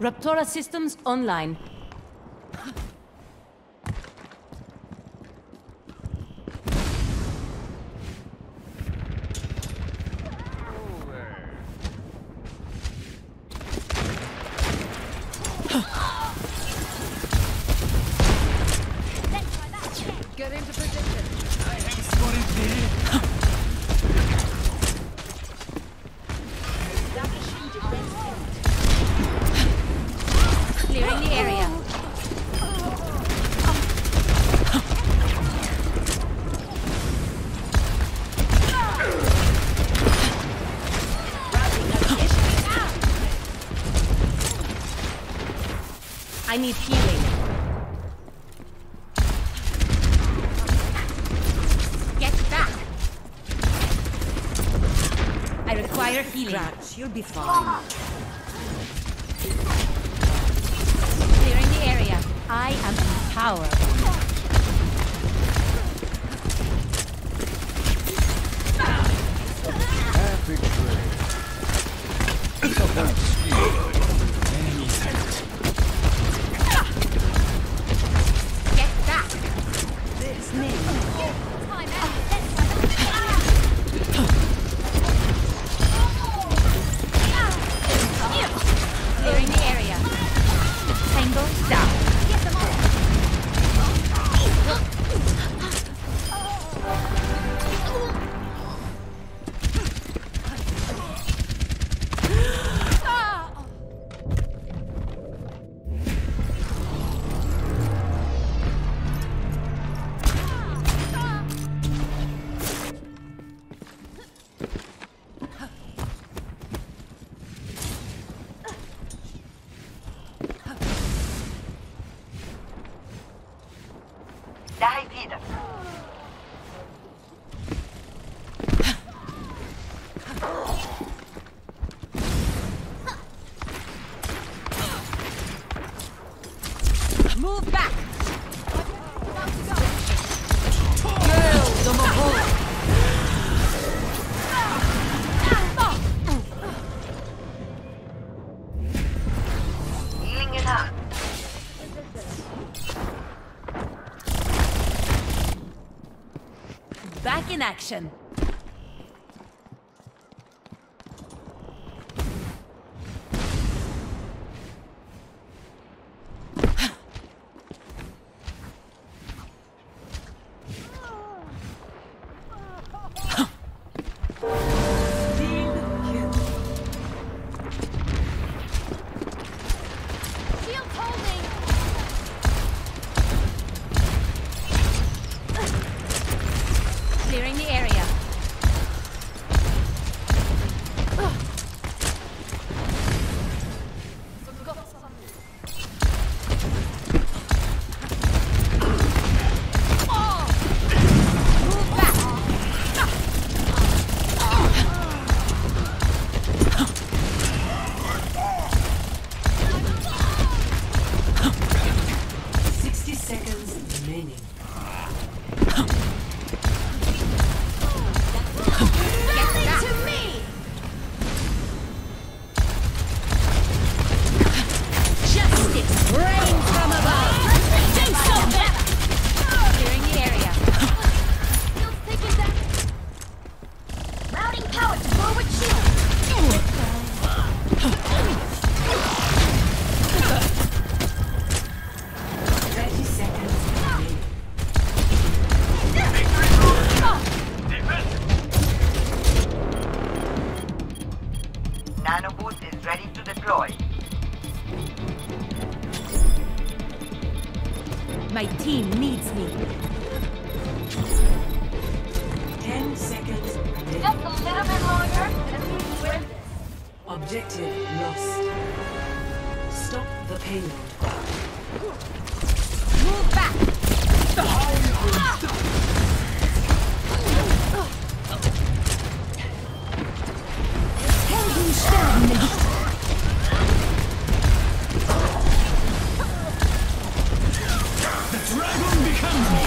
Raptora systems online. Get into position. I have spotted thee. Clearing the area. I need healing. Get back. I require healing. Scratch, you'll be fine. Clearing the area. I am empowered. Epic trade. Any sight. Get back. This name. Clearing the area. Tango down. Dai vida. Move back. Healing enough. Back in action. Shield holding. Clearing the area. Move back. 60 seconds remaining. Get back to me. Justice reigns from above. Do something. Clearing the area. Mounting power to forward shield. 30 seconds remaining. Nano boost is ready to deploy. My team needs me. 10 seconds remaining. Just a little bit longer and we win this. Objective lost. Stop the payload. Move back. Helden sterben nicht. The dragon becomes me.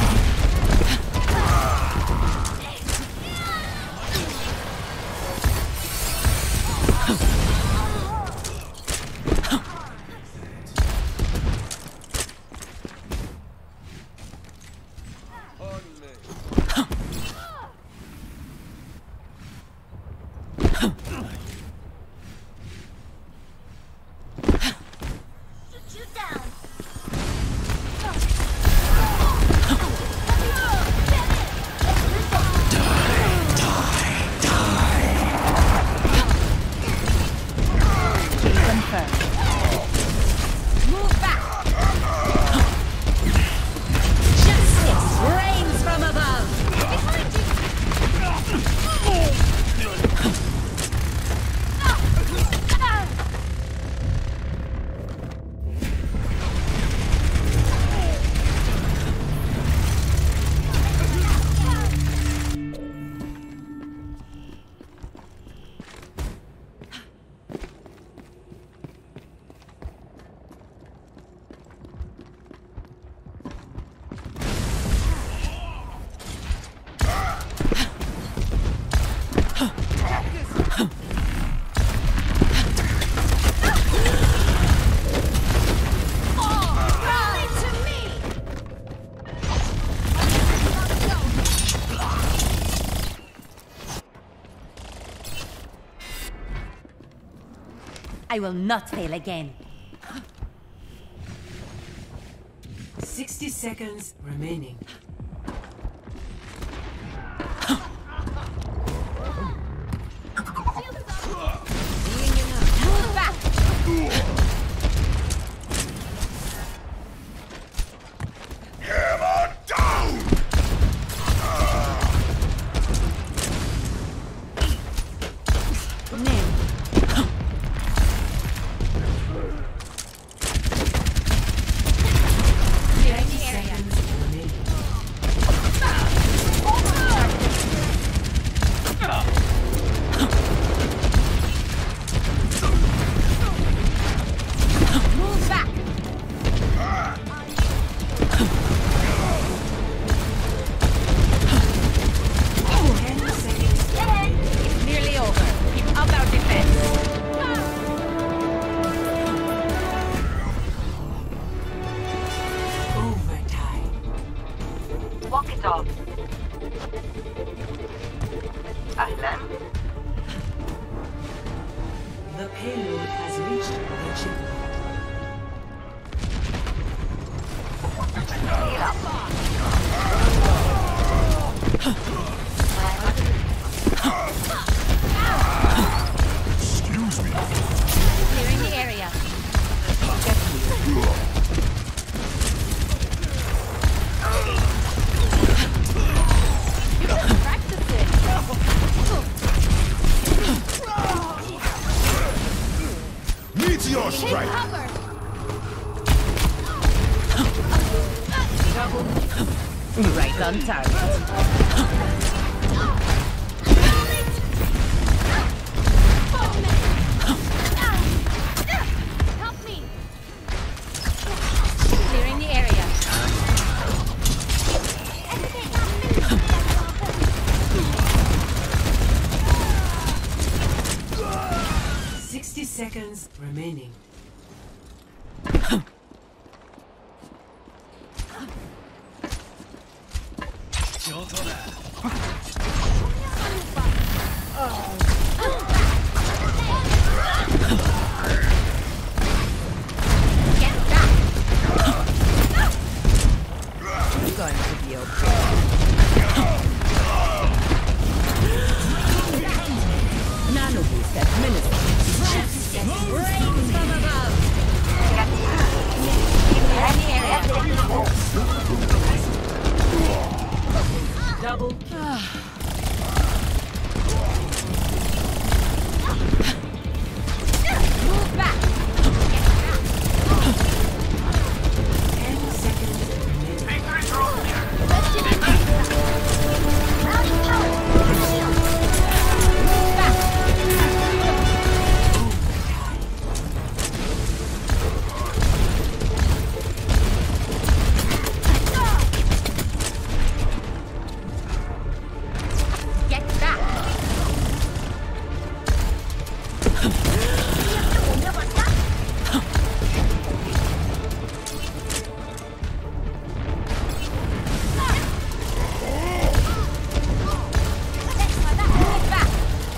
I will not fail again. 60 seconds remaining. Move back! Hammer down! Nail. Clearing the area. Remaining. Move back! 10 seconds. It's nearly over. Keep up our defense. Overtime. Walk it off. Ahlan. The payload has reached the checkpoint. Heal up. Excuse me. Clearing the area. You can practice it. Meteor strike! Cover. Right on target. Help me. Clearing the area. 60 seconds remaining. Get back. It's going to be okay. Nano boost administered. Rain from above. Clearing the area. Double Move back. 10 seconds remaining. Move back. Get back. Move back.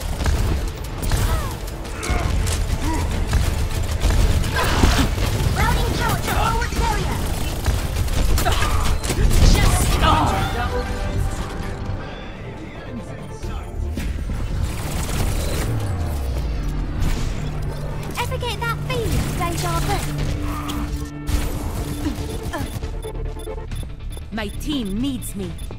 Ever get that feeling, deja vu? My team needs me.